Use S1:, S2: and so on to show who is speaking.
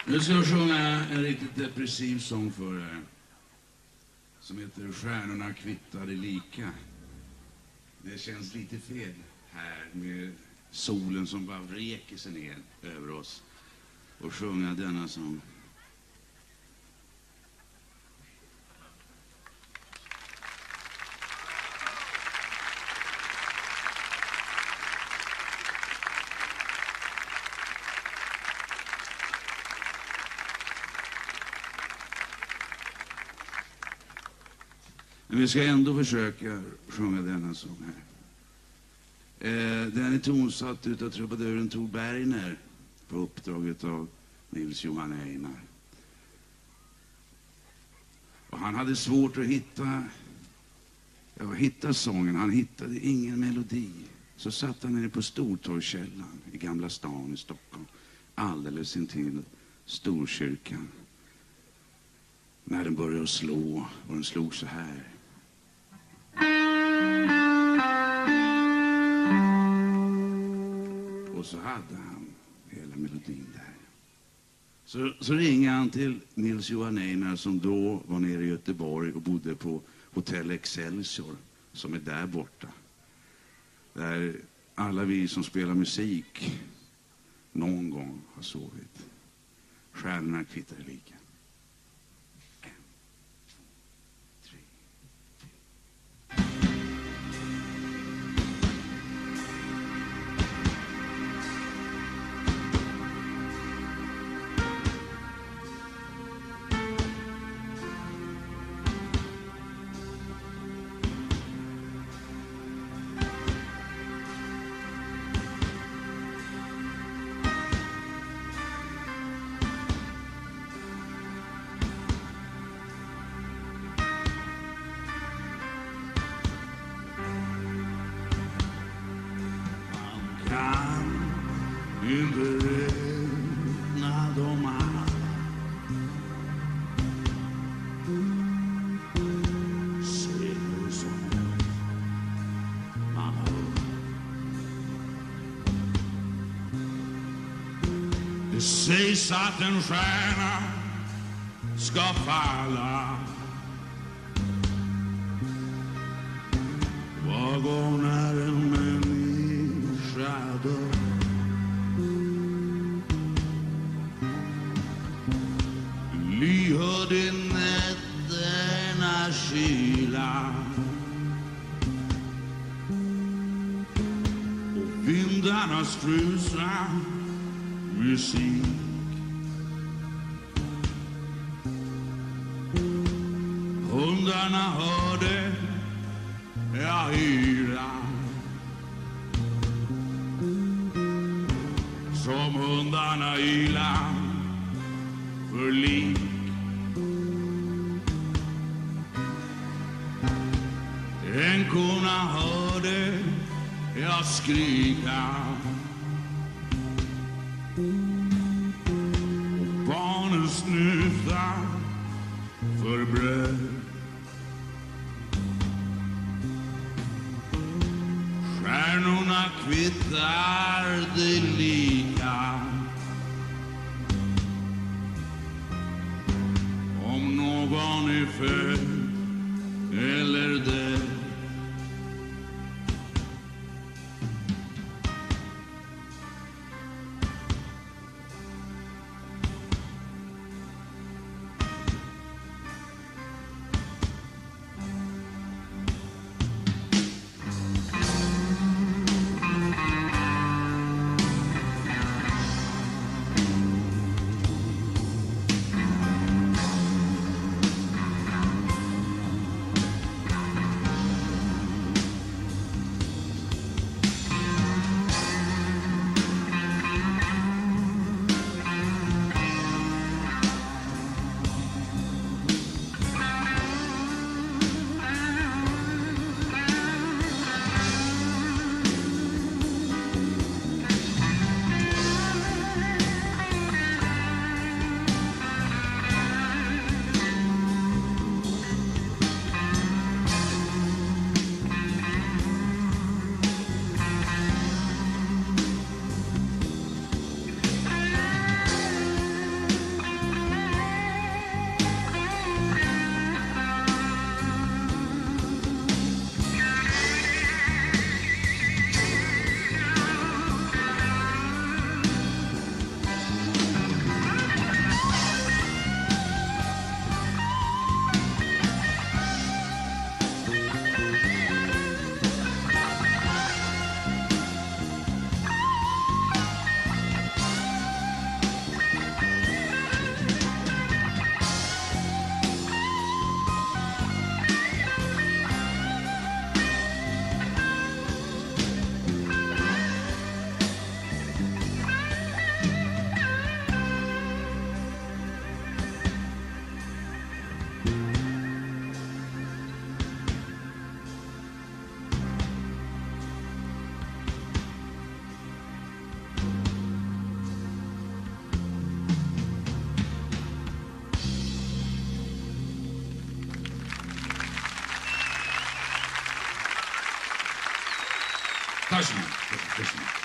S1: Nu ska jag sjunga en riktigt depressiv sång för er. Som heter Stjärnorna kvittade lika. Det känns lite fel här med solen som bara vräker sig ner över oss. Och sjunga denna sång. Men vi ska ändå försöka sjunga denna sång här. Den är tonsatt utav trubaduren Tor Bergner på uppdraget av Nils Johan Einar. Och han hade svårt att hitta sången. Han hittade ingen melodi. Så satt han nere på Stortorgskällan i Gamla stan i Stockholm. Alldeles intill Storkyrkan. När den började slå, och den slog så här. Och så hade han hela melodin där. Så ringer han till Nils Johan Einar som då var nere i Göteborg och bodde på Hotell Excelsior som är där borta. Där alla vi som spelar musik någon gång har sovit. Stjärnorna kvittar lika.
S2: Det sägs att en stjärna ska falla var gång när en människa dör. Lyhörd i nätternas kyla och vindarnas frusna musik. Hundarna hörde jag yra som hundarna yla för lik. Änkorna hörde jag skrika och barnen snusa för bröd. Stjärnorna kvittar det lika om någon är född eller död.
S1: Varsågod.